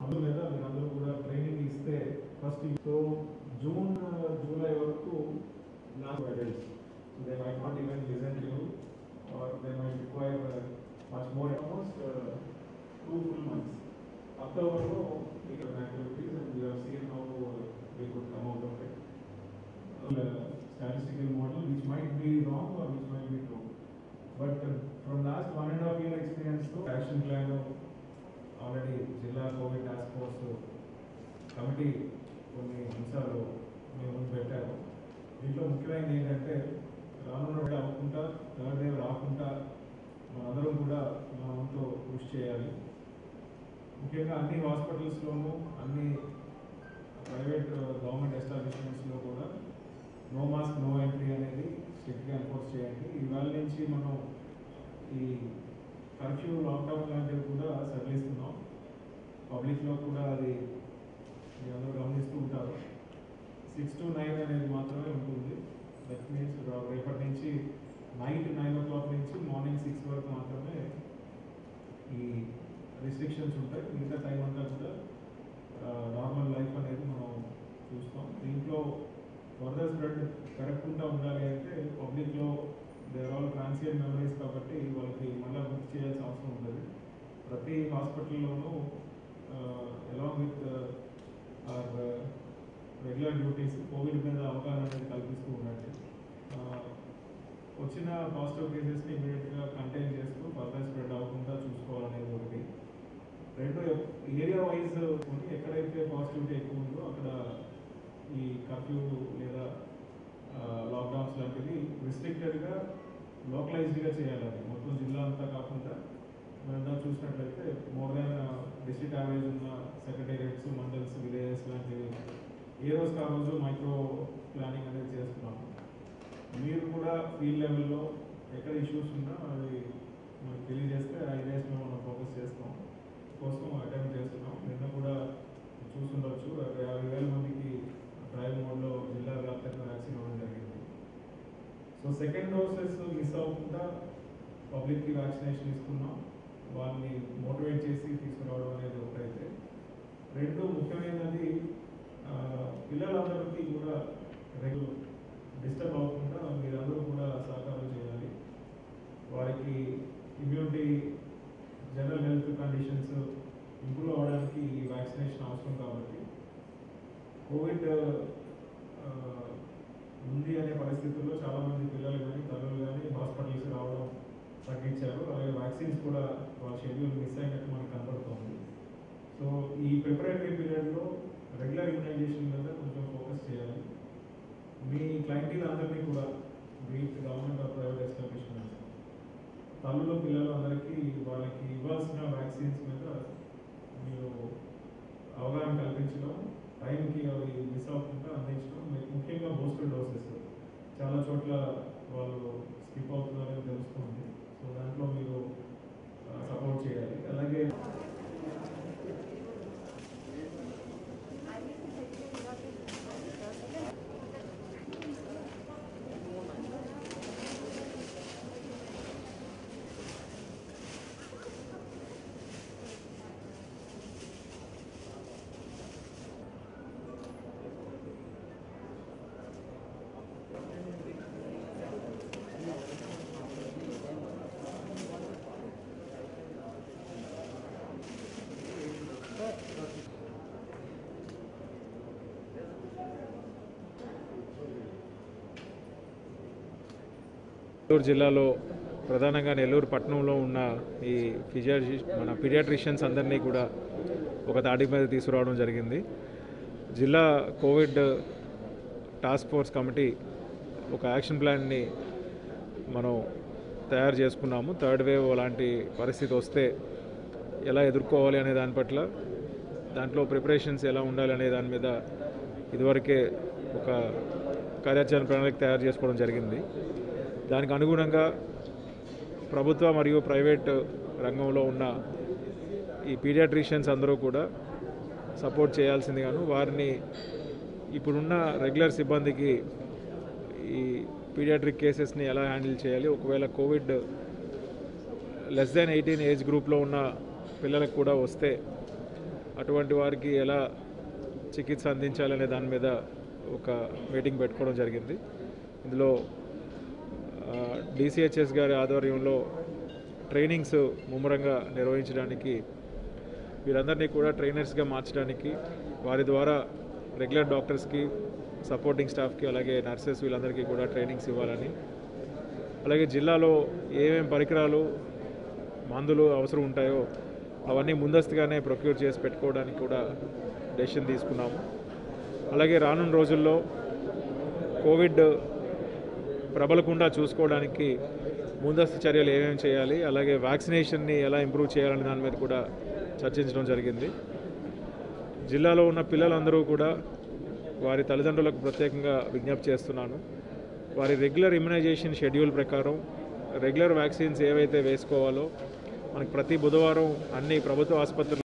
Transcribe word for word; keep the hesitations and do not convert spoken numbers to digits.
అందులో మీరందరూ కూడా ట్రైనింగ్ ఇస్తే ఫస్ట్ సో జూన్ జూలై వరకు last adults so they might not even listen to you or they might require much more almost two full months అక్టోబర్లో activities and you have seen how we could come out of it statistical model which might be wrong or which might be true. But uh, from last one and a half year experience to action plan already Jilla COVID task force committee కొన్ని అంశాలు మేము ముందు పెట్టారు. దీంట్లో ముఖ్యమైనది ఏంటంటే రానున్న వేళ అవ్వకుండా థర్డ్ వేవ్ రాకుండా మనందరం కూడా మన వంతు కృషి చేయాలి. ముఖ్యంగా అన్ని హాస్పిటల్స్లోనూ అన్ని ప్రైవేట్ గవర్నమెంట్ ఎస్టాబ్లిష్మెంట్స్లో కూడా నో మాస్క్ నో ఎంట్రీ అనేది స్ట్రిక్ట్గా ఎన్ఫోర్స్ చేయండి. ఇవాళ నుంచి మనం ఈ కర్ఫ్యూ లాక్డౌన్ లాంటివి కూడా సడలిస్తున్నాం. పబ్లిక్లో కూడా అది మీరు అందరూ గమనిస్తూ ఉంటారు. సిక్స్ టు నైన్ అనేది మాత్రమే ఉంటుంది. దట్ మీన్స్ రేపటి నుంచి నైట్ నైన్ ఓ క్లాక్ నుంచి మార్నింగ్ సిక్స్ వరకు మాత్రమే ఈ రిస్ట్రిక్షన్స్ ఉంటాయి. మిగతా టైం అంతా కూడా నార్మల్ లైఫ్ అనేది మనం చూస్తాం. దీంట్లో ఫర్దర్ స్ప్రెడ్ కరెక్ట్గా ఉండాలి అంటే పబ్లిక్లో దేర్ ఆల్ ట్రాన్సియెంట్ మెమరీస్ కాబట్టి వాళ్ళకి మళ్ళీ గుర్తు చేయాల్సిన అవసరం ఉంటుంది. ప్రతి హాస్పిటల్లోనూ along with our regular duties COVID మీద అవగాహన అనేది కల్పిస్తూ ఉండండి. వచ్చిన పాజిటివ్ కేసెస్ని ఇమీడియట్గా కంటైన్ చేస్తూ ఫర్దర్ స్ప్రెడ్ అవ్వకుండా చూసుకోవాలనేది ఒకటి. రెండు ఏరియా వైజ్ ఎక్కడైతే పాజిటివిటీ ఎక్కువ ఉందో అక్కడ ఈ కర్ఫ్యూ లేదా లాక్డౌన్స్ లాంటివి రిస్ట్రిక్టెడ్గా లోకలైజ్డ్గా చేయాలని మొత్తం జిల్లా అంతా కాకుండా మనం చూసినట్లయితే మోర్ దాన్ డిస్ట్రిక్ట్ యావరేజ్ ఉన్న సెక్రటేరియట్స్ మండల్స్ విలేజెస్ లాంటివి ఏ రోజు ఆ రోజు మైక్రో ప్లానింగ్ అనేది చేస్తున్నాము. మీరు కూడా ఫీల్డ్ లెవెల్లో ఎక్కడ ఇష్యూస్ ఉన్నా అవి మనకు తెలియజేస్తే ఆ ఏరియాస్ మీద మనం ఫోకస్ చేస్తాం కోసం అటెంప్ట్ చేస్తున్నాం. నిన్న కూడా చూస్తుండొచ్చు యాభై వేల మందికి ట్రయల్ మోడ్లో జిల్లా వ్యాప్తంగా వ్యాక్సిన్ ఇవ్వడం జరిగింది. సో సెకండ్ డోసెస్ మిస్ అవ్వకుండా పబ్లిక్కి వ్యాక్సినేషన్ ఇస్తున్నాం. వాళ్ళని మోటివేట్ చేసి తీసుకురావడం అనేది ఒకటైతే, రెండు ముఖ్యమైనది పిల్లలందరికీ కూడా రెగ్యులర్ డిస్టర్బ్ అవ్వకుండా మీరందరూ కూడా సహకారం చేయాలి. వారికి immunity general health conditions improve అవ్వడానికి ఈ వ్యాక్సినేషన్ అవసరం కాబట్టి కోవిడ్ ఉంది అనే పరిస్థితుల్లో చాలామంది పిల్లలు కానీ తల్లులు కానీ హాస్పిటల్స్కి రావడం తగ్గించారు. అలాగే వ్యాక్సిన్స్ కూడా వాళ్ళ షెడ్యూల్ మిస్ అయినట్టు మనకు కనపడుతుంది. సో ఈ ప్రిపరేటరీ పీరియడ్లో రెగ్యులర్ ఇమ్యునైజేషన్ మీద కొంచెం ఫోకస్ చేయాలి. మీ క్లయింటీల్ అందరినీ కూడా be it government of private establishments తల్లులు పిల్లలు అందరికీ వాళ్ళకి ఇవ్వాల్సిన వ్యాక్సిన్స్ మీద మీరు అవగాహన కల్పించడం, టైంకి అవి మిస్ అవ్వకుండా అందించడం, ముఖ్యంగా బూస్టర్ డోసెస్ చాలా చోట్ల వాళ్ళు స్కిప్ అవుతున్నారని తెలుస్తుంది. సో దాంట్లో మీరు సపోర్ట్ చేయాలి. అలాగే నెల్లూరు జిల్లాలో ప్రధానంగా నెల్లూరు పట్టణంలో ఉన్న ఈ ఫిజియాట్రి మన పీడియాట్రిషియన్స్ అందరినీ కూడా ఒక తాటి మీద తీసుకురావడం జరిగింది. జిల్లా కోవిడ్ టాస్క్ ఫోర్స్ కమిటీ ఒక యాక్షన్ ప్లాన్ని మనం తయారు చేసుకున్నాము. థర్డ్ వేవ్ అలాంటి పరిస్థితి వస్తే ఎలా ఎదుర్కోవాలి అనే దాని పట్ల, దాంట్లో ప్రిపరేషన్స్ ఎలా ఉండాలి అనే దాని మీద ఇదివరకే ఒక కార్యాచరణ ప్రణాళిక తయారు చేసుకోవడం జరిగింది. దానికి అనుగుణంగా ప్రభుత్వ మరియు ప్రైవేట్ రంగంలో ఉన్న ఈ పీడియాట్రిషియన్స్ అందరూ కూడా సపోర్ట్ చేయాల్సిందిగాను, వారిని ఇప్పుడున్న రెగ్యులర్ సిబ్బందికి ఈ పీడియాట్రిక్ కేసెస్ని ఎలా హ్యాండిల్ చేయాలి, ఒకవేళ COVID less than eighteen age గ్రూప్లో ఉన్న పిల్లలకు కూడా వస్తే అటువంటి వారికి ఎలా చికిత్స అందించాలనే దాని మీద ఒక మీటింగ్ పెట్టుకోవడం జరిగింది. ఇందులో డిసిహెచ్ఎస్ గారి ఆధ్వర్యంలో ట్రైనింగ్స్ ముమ్మరంగా నిర్వహించడానికి, వీరందరినీ కూడా ట్రైనర్స్గా మార్చడానికి, వారి ద్వారా రెగ్యులర్ డాక్టర్స్కి, సపోర్టింగ్ స్టాఫ్కి, అలాగే నర్సెస్ వీళ్ళందరికీ కూడా ట్రైనింగ్స్ ఇవ్వాలని, అలాగే జిల్లాలో ఏమేమి పరికరాలు, మందులు అవసరం ఉంటాయో అవన్నీ ముందస్తుగానే ప్రొక్యూర్ చేసి పెట్టుకోవడానికి కూడా డెసిషన్ తీసుకున్నాము. అలాగే రానున్న రోజుల్లో కోవిడ్ ప్రబలకుండా చూసుకోవడానికి ముందస్తు చర్యలు ఏమేమి చేయాలి, అలాగే వ్యాక్సినేషన్ని ఎలా ఇంప్రూవ్ చేయాలనే దాని మీద కూడా చర్చించడం జరిగింది. జిల్లాలో ఉన్న పిల్లలందరూ కూడా వారి తల్లిదండ్రులకు ప్రత్యేకంగా విజ్ఞప్తి చేస్తున్నాను. వారి రెగ్యులర్ ఇమ్యునైజేషన్ షెడ్యూల్ ప్రకారం రెగ్యులర్ వ్యాక్సిన్స్ ఏవైతే వేసుకోవాలో మనకి ప్రతి బుధవారం అన్ని ప్రభుత్వ ఆసుపత్రులు